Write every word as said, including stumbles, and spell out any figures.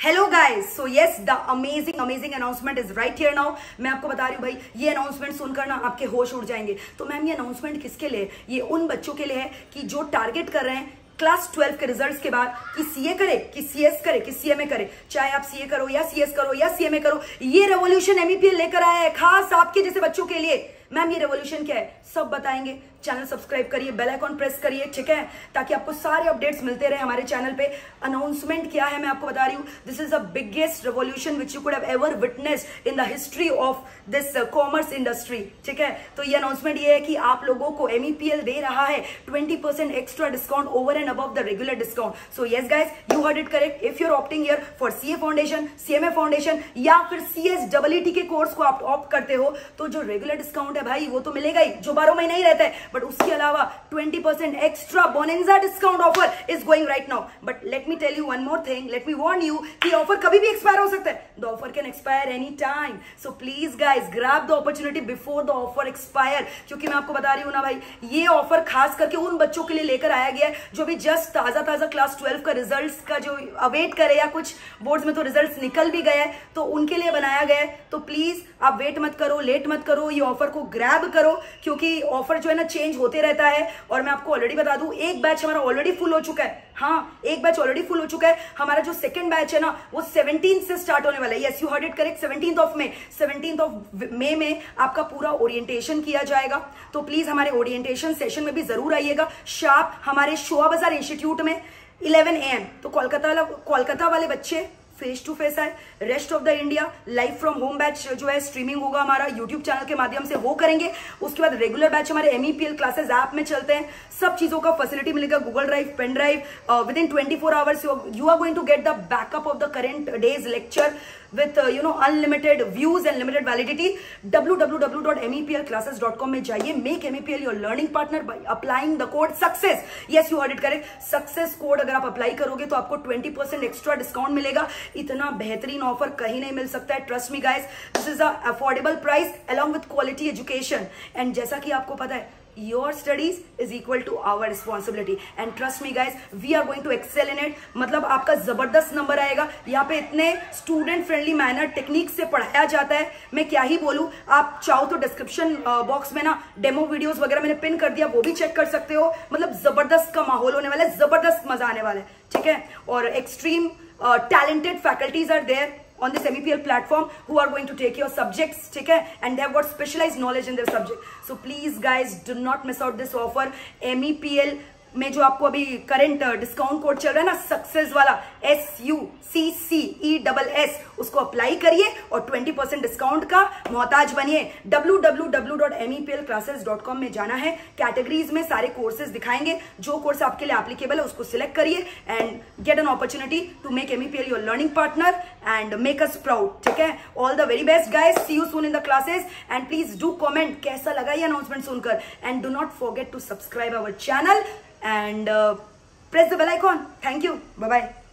Hello guys, so yes the amazing amazing announcement is right here now. मैं आपको बता रही हूँ भाई, ये अनाउंसमेंट सुनकर ना आपके होश उड़ जाएंगे। तो मैम ये अनाउंसमेंट किसके लिए? ये उन बच्चों के लिए है कि जो टारगेट कर रहे हैं क्लास ट्वेल्व के रिजल्ट्स के बाद कि सीए करे, कि सीएस करे, कि सीएमए करे। चाहे आप सीए करो या सीएस करो या सीएमए करो, ये रेवोल्यूशन एमईपीएल लेकर आया है खास आपके जैसे बच्चों के लिए। मैम ये रेवोल्यूशन क्या है सब बताएंगे। चैनल सब्सक्राइब करिए, बेल आइकॉन प्रेस करिए, ठीक है, ताकि आपको सारे अपडेट्स मिलते रहे हमारे चैनल पे। अनाउंसमेंट क्या है मैं आपको बता रही हूँ। This is the biggest revolution which you could have ever witnessed in the history of this commerce industry, ठीक है। तो ये अनाउंसमेंट ये है कि आप लोगों को एमईपीएल दे रहा है twenty percent extra discount over and above the regular discount. So yes guys, you heard it correct. If you are opting here for CA foundation, CMA foundation या फिर सीएस डबलईटी के कोर्स को आप ऑप्ट करते हो, तो जो रेगुलर डिस्काउंट है भाई वो तो मिलेगा ही, जो बारह महीने ही रहता है, बट उसके अलावा twenty percent extra bonanza discount offer is going right now. But let me tell you one more thing, let me warn you कि ऑफर कभी भी एक्सपायर हो सकता है। The offer can expire any time, so please guys grab the opportunity before the offer expire. क्योंकि मैं आपको बता रही हूं ना भाई, ये ऑफर खास करके उन बच्चों के लिए लेकर आया गया है जो भी जस्ट ताजा ताजा क्लास ट्वेल्व का रिजल्ट का जो अवेट करे, या कुछ बोर्ड्स में तो रिजल्ट निकल भी गया है, तो उनके लिए बनाया गया है। तो प्लीज आप वेट मत करो, लेट मत करो, ये ऑफर को ग्रैब करो, क्योंकि ऑफर जो है ना चेंज होते रहता है। और मैं आपको ऑलरेडी बता दूं, एक बैच हमारा ऑलरेडी फुल हो चुका है। हाँ, एक बैच ऑलरेडी फुल हो चुका है। हमारा जो सेकंड बैच है ना वो सेवनटीन से स्टार्ट होने वाला है। Yes, you heard it correct, seventeen of May. Seventeen of May में आपका पूरा ओरिएंटेशन किया जाएगा। तो प्लीज हमारे ओरिएंटेशन सेशन में भी जरूर आइएगा शार्प हमारे शोआ बाजार इंस्टीट्यूट में इलेवन ए एम। तो कोलकाता कोलकाता वाले बच्चे फेस टू फेस है, rest of the India live from home batch जो है स्ट्रीमिंग होगा हमारा यूट्यूब चैनल के माध्यम से, वो करेंगे। उसके बाद रेगुलर बैच हमारे एमईपीएल क्लासेस ऐप में चलते हैं। सब चीजों का फैसिलिटी मिलेगा, Google drive, pen drive, with in twenty four hours you are going to get the backup of the current days lecture with uh, you know unlimited views and limited validity. w w w dot m e p l classes dot com में जाइए, make M E P L your learning partner by applying the code success. Yes, you heard it correct, success code अगर आप apply करोगे तो आपको twenty percent extra discount मिलेगा। इतना बेहतरीन ऑफर कहीं नहीं मिल सकता है, trust me guys. This is a affordable price along with quality education, and जैसा कि आपको पता है your studies is equal to our responsibility, and trust me guys, we are going to excel in it. मतलब आपका जबरदस्त number आएगा। यहाँ पे इतने स्टूडेंट फ्रेंडली मैनर टेक्निक से पढ़ाया जाता है, मैं क्या ही बोलूँ। आप चाहो तो डिस्क्रिप्शन बॉक्स में ना डेमो वीडियोस वगैरह मैंने पिन कर दिया, वो भी चेक कर सकते हो। मतलब जबरदस्त का माहौल होने वाला है, जबरदस्त मजा आने वाला है, ठीक है। और extreme talented faculties are there on this M E P L platform who are going to take your subjects, ठीक है, and they have got specialized knowledge in their subject. So please guys do not miss out this offer. M E P L में जो आपको अभी current discount code चल रहा है ना, सक्सेस वाला, S U C C E double S, उसको अप्लाई करिए और ट्वेंटी परसेंट डिस्काउंट का मोहताज बनिए। w w w dot m e p l classes dot com में जाना है, कैटेगरीज में सारे कोर्सेज दिखाएंगे, जो कोर्स आपके लिए एप्लीकेबल है उसको सिलेक्ट करिए and get an opportunity to make M E P L your learning partner and make us proud, ठीक है। All the very best guys, see you soon in the classes, and please do comment कैसा लगा ये announcement सुनकर, and do not forget to subscribe our channel and uh, press the bell icon. Thank you. Bye bye.